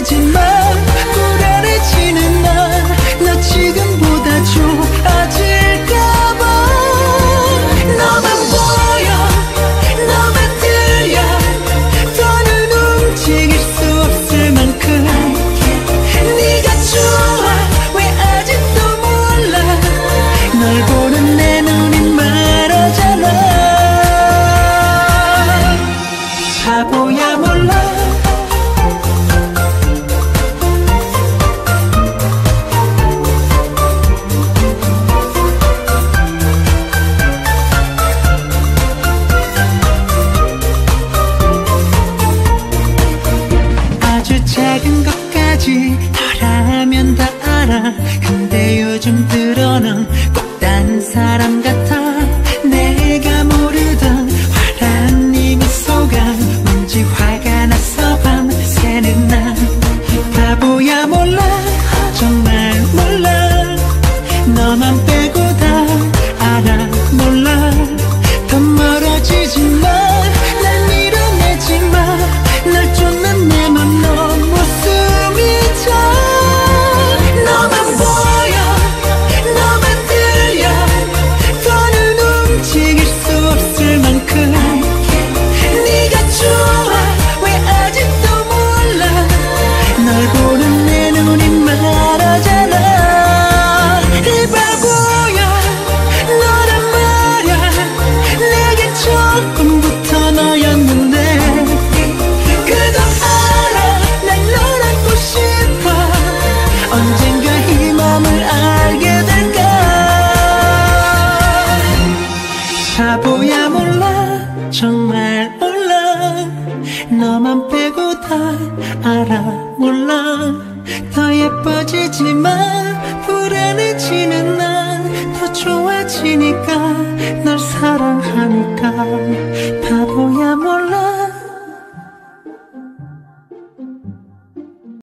예뻐지지만 불안해지는 난 너 지금보다 좋아질까봐. 너만 보여 너만 들려 더는 움직일 수 없을 만큼 네가 좋아 왜 아직도 몰라. 널 보는 내 눈이 말하잖아. 바보야 몰라. 아주 작은 것까지 너라면 다 알아. 근데 요즘 들어 넌 꼭 딴 사람 같아. 내가 모르던 화난 네 미소가 왠지 화가 나서 밤새는 나. 바보야 몰라 정말 몰라. 너만 빼고 다 알아 몰라. 더 멀어지지만 날 밀어내지마. 널 쫓는 내 맘 너무 숨이 차. 너만 보여 너만 들려 더는 움직일 수 없을 만큼 네가 좋아 왜 아직도 몰라. 널 보는 내 눈이 말하잖아. 이 바보야 너란 말야. 내겐 조금부터 너였는데 그거 알아. 날 널 안고 싶어. 언젠가 이 맘을 알게 될까. 바보야 몰라 정말 몰라. 너만 빼고 다 알아 몰라. 더 예뻐지지만 불안해지는 난 더 좋아지니까 널 사랑하니까.